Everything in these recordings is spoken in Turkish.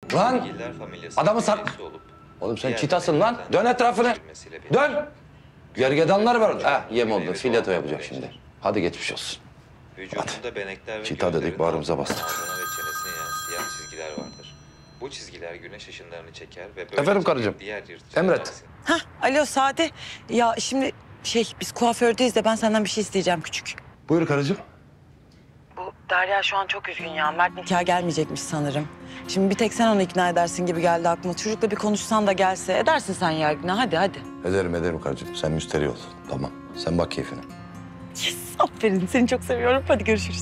Lan adamı Oğlum sen çitasın lan. Dön etrafını. Dön. Gergedanlar var orada. Ha yem oldu. Fileto yapacak şimdi. Hadi geçmiş olsun. Vücudunda benekler ve Çita dedik, bağrımıza bastık. ağzına ve çenesine yansıyan siyah çizgiler vardır. Bu çizgiler güneş ışınlarını çeker ve böylece Efendim karıcığım. diğer yırtıcılar Emret. arasında- Hah, alo Sade. Ya şimdi biz kuafördeyiz de ben senden bir şey isteyeceğim küçük. Buyur karıcığım. Bu Derya şu an çok üzgün ya. Mert nikah gelmeyecekmiş sanırım. Şimdi bir tek sen onu ikna edersin gibi geldi aklıma. Çocukla bir konuşsan da gelse. Edersin sen ya ikna. Hadi. Ederim karıcığım. Sen müsterih ol. Tamam. Sen bak keyfine. Yes, aferin. Seni çok seviyorum. Hadi görüşürüz.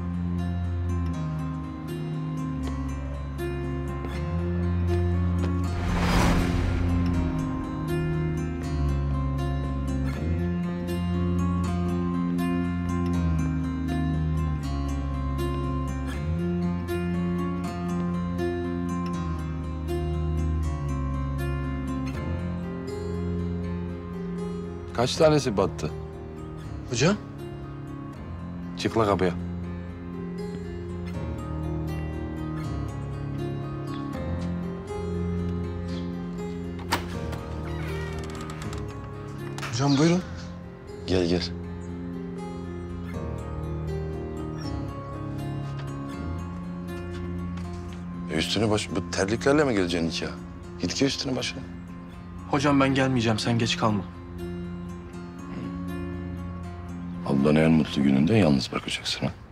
Kaç tanesi battı? Hocam? Çık la kapıya. Hocam buyurun. Gel. Üstüne bu terliklerle mi geleceksin hiç ya? Git ki üstüne başına. Hocam ben gelmeyeceğim, sen geç kalma. Ablanı en mutlu gününde yalnız bırakacaksın ha.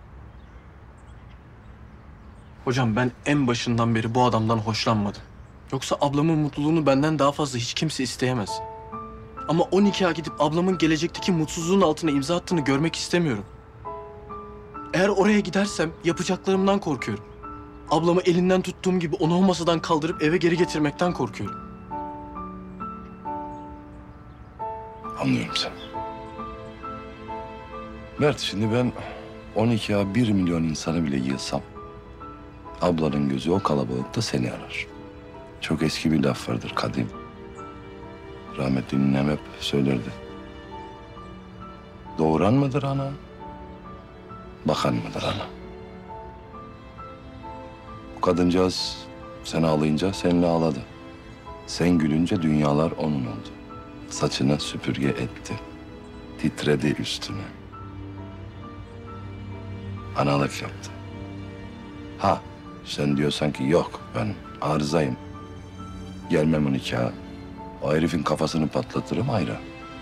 Hocam ben en başından beri bu adamdan hoşlanmadım. Yoksa ablamın mutluluğunu benden daha fazla hiç kimse isteyemez. Ama o nikaha gidip ablamın gelecekteki mutsuzluğun altına imza attığını görmek istemiyorum. Eğer oraya gidersem yapacaklarımdan korkuyorum. Ablamı elinden tuttuğum gibi onu o masadan kaldırıp eve geri getirmekten korkuyorum. Anlıyorum seni. Mert, şimdi ben 12'ya 1 milyon insanı bile yığsam... ablanın gözü o kalabalıkta seni arar. Çok eski bir laf vardır, kadim. Rahmetli ninem hep söylerdi. Doğuran mıdır ana, bakan mıdır ana? Bu kadıncağız sen ağlayınca seninle ağladı. Sen gülünce dünyalar onun oldu. Saçına süpürge etti. Titredi üstüne. Analık yaptı. Ha, sen diyorsan ki yok, ben arızayım. Gelmem o nikaha. O herifin kafasını patlatırım ayrı.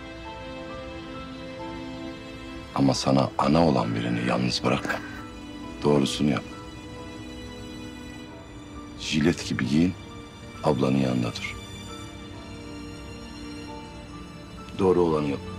Ama sana ana olan birini yalnız bırakma. Doğrusunu yap. Jilet gibi giyin, ablanın yanında dur. Doğru olanı yap.